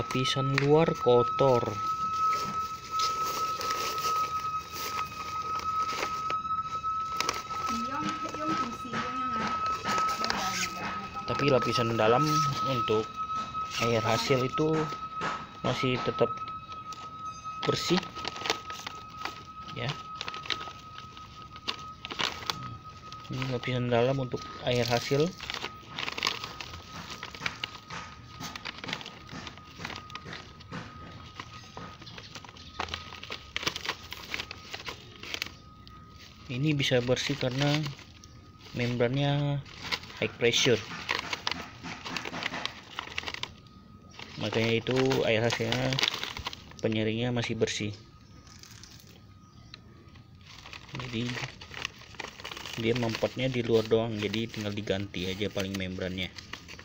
lapisan luar kotor. Tapi lapisan dalam untuk air hasil itu masih tetap bersih ya. Ini lapisan dalam untuk air hasil. Ini bisa bersih karena membrannya high pressure, makanya itu air hasilnya penyaringnya masih bersih. Jadi dia mempotnya di luar doang, jadi tinggal diganti aja paling membrannya.